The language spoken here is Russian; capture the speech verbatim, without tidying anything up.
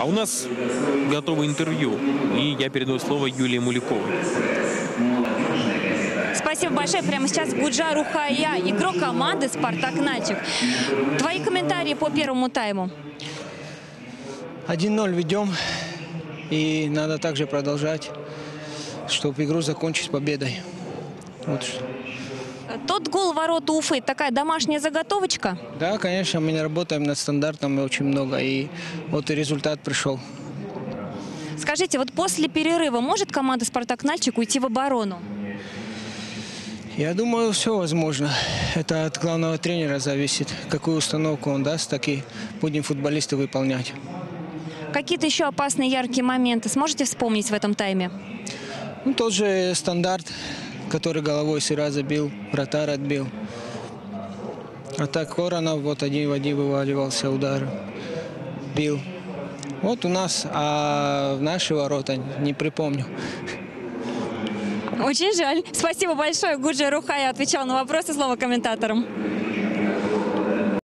А у нас готовое интервью, и я передаю слово Юлии Мулюковой. Спасибо большое. Прямо сейчас Гуджа Рухая, игрок команды «Спартак Нальчик». Твои комментарии по первому тайму? один ноль ведем, и надо также продолжать, чтобы игру закончить победой. Вот что. Тот гол в ворота Уфы, такая домашняя заготовочка? Да, конечно, мы не работаем над стандартами очень много, и вот и результат пришел. Скажите, вот после перерыва может команда «Спартак Нальчик» уйти в оборону? Я думаю, все возможно. Это от главного тренера зависит. Какую установку он даст, так и будем футболисты выполнять. Какие-то еще опасные яркие моменты сможете вспомнить в этом тайме? Ну, тот же стандарт, который головой Сыра забил, вратарь отбил. А так Коронов вот один в один вываливался, удар бил. Вот у нас, а в наши ворота не припомню. Очень жаль. Спасибо большое. Гуджа Рухая отвечал на вопросы. Слово комментаторам.